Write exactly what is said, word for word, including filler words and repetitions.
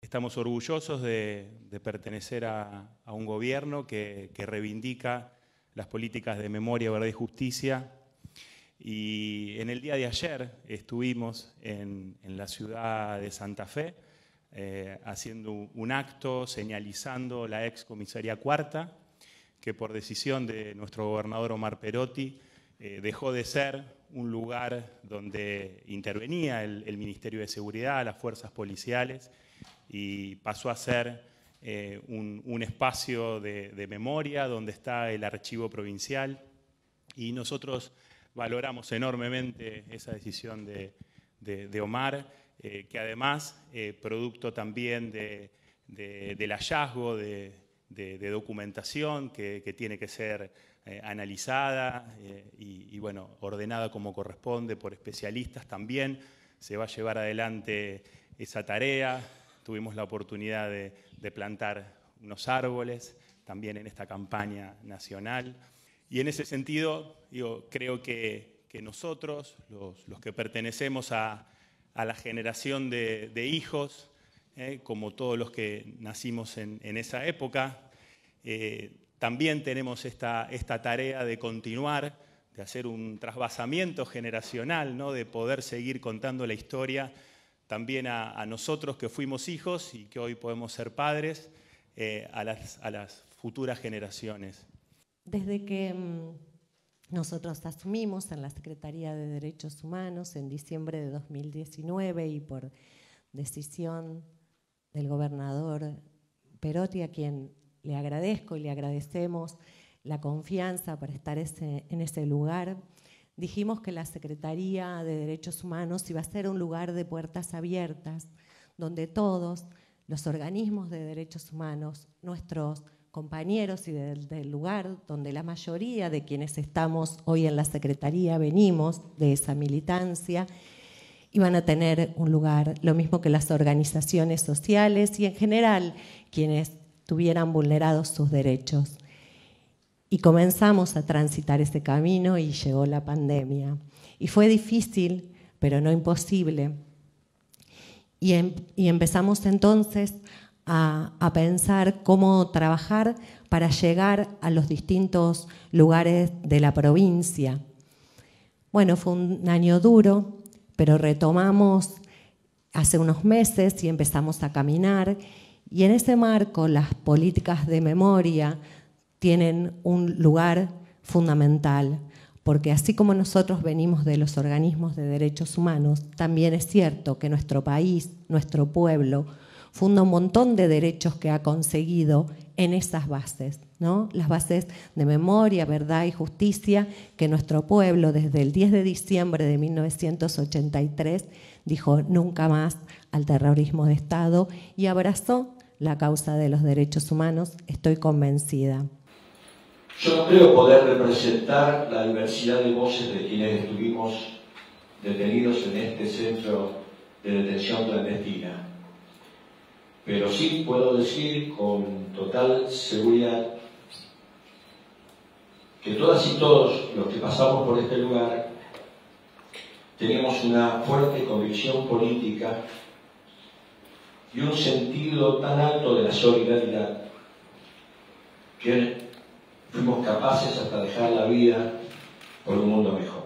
Estamos orgullosos de, de pertenecer a, a un gobierno que, que reivindica las políticas de memoria, verdad y justicia. Y en el día de ayer estuvimos en, en la ciudad de Santa Fe eh, haciendo un acto señalizando la ex comisaría cuarta, que por decisión de nuestro gobernador Omar Perotti eh, dejó de ser un lugar donde intervenía el, el Ministerio de Seguridad, las fuerzas policiales, y pasó a ser eh, un, un espacio de, de memoria donde está el archivo provincial. Y nosotros valoramos enormemente esa decisión de, de, de Omar, eh, que además, eh, producto también de, de, del hallazgo de, de, de documentación que, que tiene que ser eh, analizada eh, y, y bueno, ordenada como corresponde por especialistas, también se va a llevar adelante esa tarea. Tuvimos la oportunidad de, de plantar unos árboles también en esta campaña nacional. Y en ese sentido, digo, creo que, que nosotros, los, los que pertenecemos a, a la generación de, de hijos, eh, como todos los que nacimos en, en esa época, eh, también tenemos esta, esta tarea de continuar, de hacer un trasvasamiento generacional, ¿no? De poder seguir contando la historia también a, a nosotros que fuimos hijos y que hoy podemos ser padres, eh, a, las, a las futuras generaciones. Desde que mmm, nosotros asumimos en la Secretaría de Derechos Humanos en diciembre de dos mil diecinueve y por decisión del gobernador Perotti, a quien le agradezco y le agradecemos la confianza para estar ese, en ese lugar, dijimos que la Secretaría de Derechos Humanos iba a ser un lugar de puertas abiertas, donde todos los organismos de derechos humanos, nuestros compañeros y del, del lugar, donde la mayoría de quienes estamos hoy en la Secretaría venimos de esa militancia, iban a tener un lugar, lo mismo que las organizaciones sociales y en general quienes tuvieran vulnerados sus derechos. Y comenzamos a transitar ese camino y llegó la pandemia. Y fue difícil, pero no imposible. Y, em, y empezamos entonces a, a pensar cómo trabajar para llegar a los distintos lugares de la provincia. Bueno, fue un año duro, pero retomamos hace unos meses y empezamos a caminar. Y en ese marco las políticas de memoria tienen un lugar fundamental, porque así como nosotros venimos de los organismos de derechos humanos, también es cierto que nuestro país, nuestro pueblo, funda un montón de derechos que ha conseguido en esas bases, ¿no? Las bases de memoria, verdad y justicia que nuestro pueblo desde el diez de diciembre de mil novecientos ochenta y tres dijo nunca más al terrorismo de Estado y abrazó la causa de los derechos humanos, estoy convencida. Yo no creo poder representar la diversidad de voces de quienes estuvimos detenidos en este centro de detención clandestina, pero sí puedo decir con total seguridad que todas y todos los que pasamos por este lugar tenemos una fuerte convicción política y un sentido tan alto de la solidaridad que fuimos capaces hasta dejar la vida por un mundo mejor.